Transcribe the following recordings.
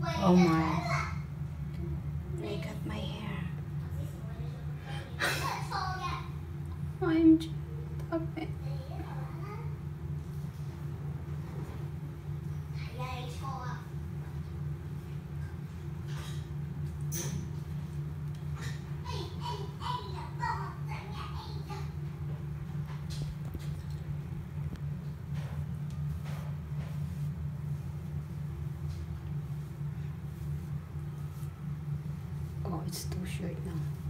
Oh my. They cut my hair. OMG. Stop it. Oh, it's too short now.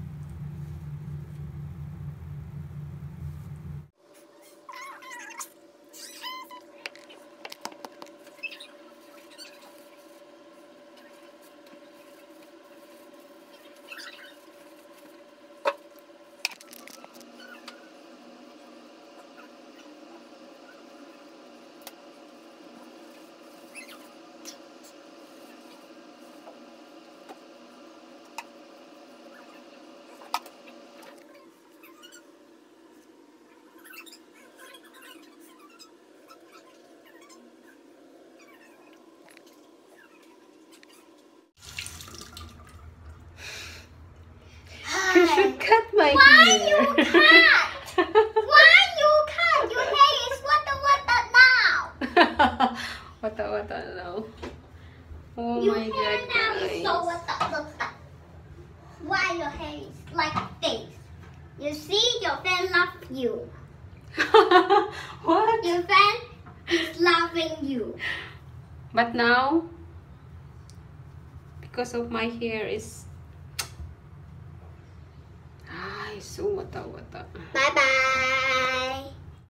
You should cut my hair. Why you cut? Why you cut? Your hair is wata now. Wata now. Oh Your my hair god, now is so guys. wata. Why your hair is like this? You see, your friend loves you. What? Your friend is loving you. But now, because of my hair is it's so wata. Bye bye.